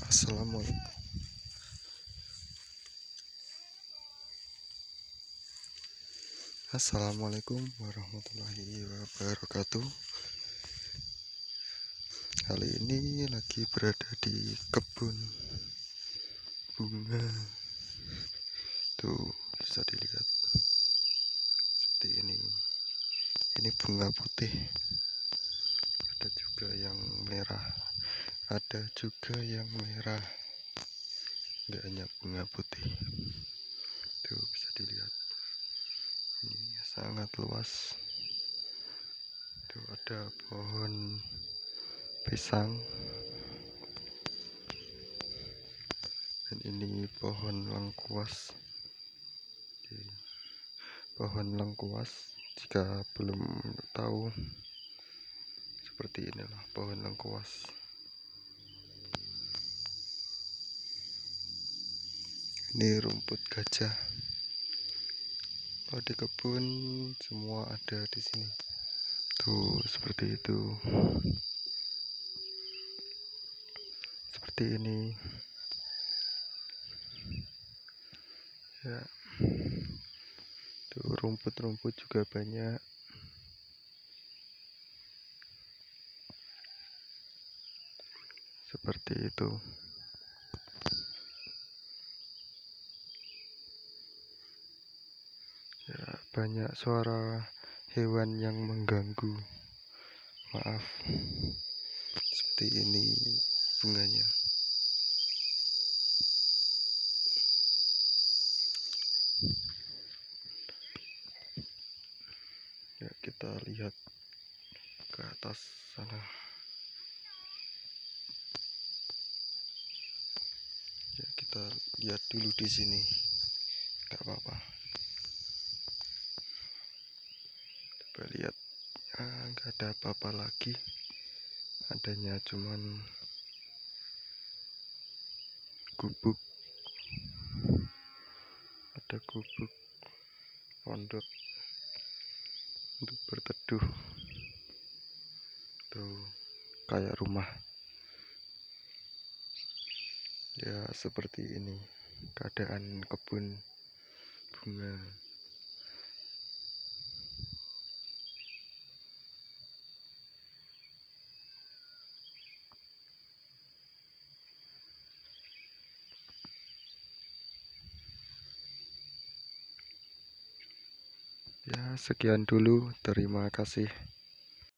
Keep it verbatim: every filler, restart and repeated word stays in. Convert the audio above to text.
Assalamualaikum. Assalamualaikum warahmatullahi wabarakatuh. Kali ini lagi berada di kebun bunga. Tuh bisa dilihat seperti ini. Ini bunga putih. Ada juga yang merah. Ada juga yang merah. Enggak hanya bunga putih. Tuh bisa dilihat. Ini sangat luas. Itu ada pohon pisang dan ini pohon lengkuas. Oke. Pohon lengkuas, jika belum tahu, seperti inilah pohon lengkuas. Ini rumput gajah. Kalau di kebun semua ada di sini. Tuh seperti itu. Seperti ini. Ya. Tuh rumput-rumput juga banyak. Seperti itu. Ya, banyak suara hewan yang mengganggu. Maaf. Seperti ini bunganya. Ya, kita lihat ke atas sana. Ya, kita lihat dulu di sini. Gak apa-apa. Coba lihat. Ah, nggak ada apa-apa lagi. Adanya cuman gubuk. Ada gubuk pondok untuk berteduh. Tuh kayak rumah. Ya seperti ini keadaan kebun bunga. Ya sekian dulu, terima kasih.